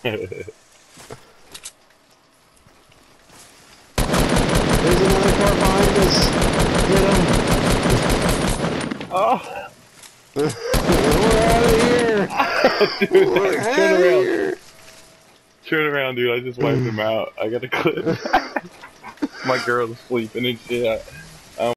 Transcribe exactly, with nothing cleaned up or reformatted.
There's another car behind us. Get him. Oh. We're out of here. Dude, We're turn out of around. here. Turn around, dude. I just wiped him out. I got a clip. My girl's asleep and it's, yeah.